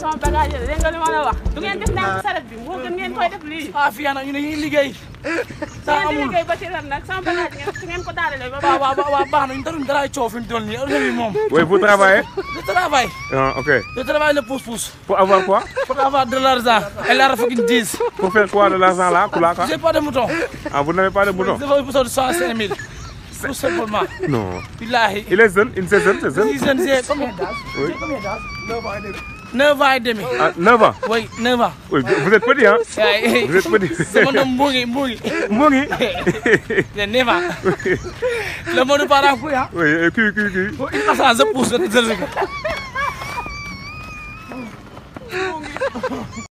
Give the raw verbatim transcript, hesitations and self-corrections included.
sama bagage yi dégg nga li ma la wax du ngeen def ndànk saret bi moo gën ngeen koy def lii. ah fii nag ñu ne ñuy liggéey. saa amul ngeen di liggéey ba ci ren nag sama bagage ngeen su ngeen ko daaralee ba. waaw waaw waaw baax na ñu taruñ dara coow fi mu toll nii heure bi moom. Oui, vous travaillez? Je travaille. Ah, ok. Je travaille le pouce-pouce. Pour avoir quoi? Pour avoir de l'argent. Et la fucking dix. Pour faire quoi de l'argent là? Pour la quoi? J'ai pas de mouton. Ah, vous n'avez pas de mouton? Je veux besoin de cent cinq mille. Tout simplement. Non. Billahi. Il est jeune, il est jeune, c'est jeune. Il est jeune, j'ai combien d'âge? Oui. Combien d'âge? neuf ans et demi. Ah, neuf ans? Oui, neuf ans. Oui, vous êtes petit, hein? Vous êtes petit. C'est mon nom Mouri, Mouri. Mouri? J'ai neuf ans. Le mot de parent, oui, hein? Oui, cul, cul, cul. Il passe à je pousse.